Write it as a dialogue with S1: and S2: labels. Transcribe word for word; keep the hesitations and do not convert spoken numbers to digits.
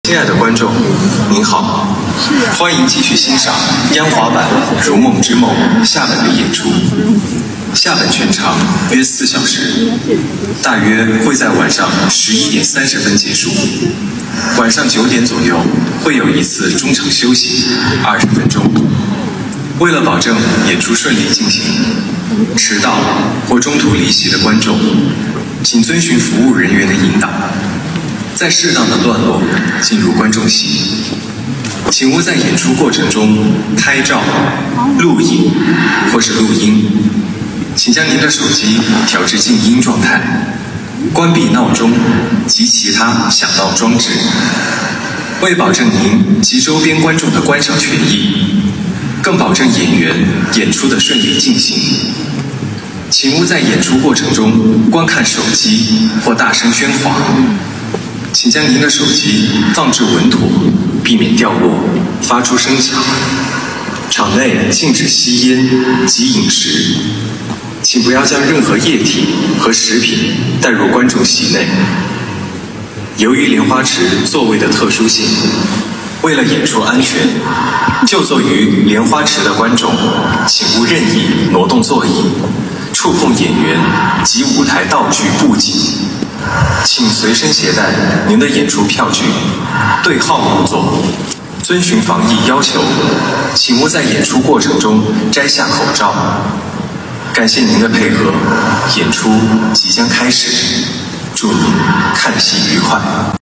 S1: 亲爱的观众，您好，欢迎继续欣赏央华版《如梦之梦》下本的演出。下本全长约四小时，大约会在晚上十一点三十分结束。晚上九点左右会有一次中场休息，二十分钟。为了保证演出顺利进行，迟到或中途离席的观众，请遵循服务人员的引导，在适当的段落进入观众席。请勿在演出过程中拍照、录影或是录音。请将您的手机调至静音状态，关闭闹钟及其他响闹装置。为保证您及周边观众的观赏权益，更保证演员演出的顺利进行，请勿在演出过程中观看手机或大声喧哗。请将您的手机放置稳妥，避免掉落、发出声响。场内禁止吸烟及饮食，请不要将任何液体和食品带入观众席内。由于莲花池座位的特殊性，为了演出安全，就坐于莲花池的观众请勿任意挪动座椅、触碰演员及舞台道具布景。请随身携带您的演出票据，对号入座。遵循防疫要求，请勿在演出过程中摘下口罩。感谢您的配合，演出即将开始，祝您看戏愉快。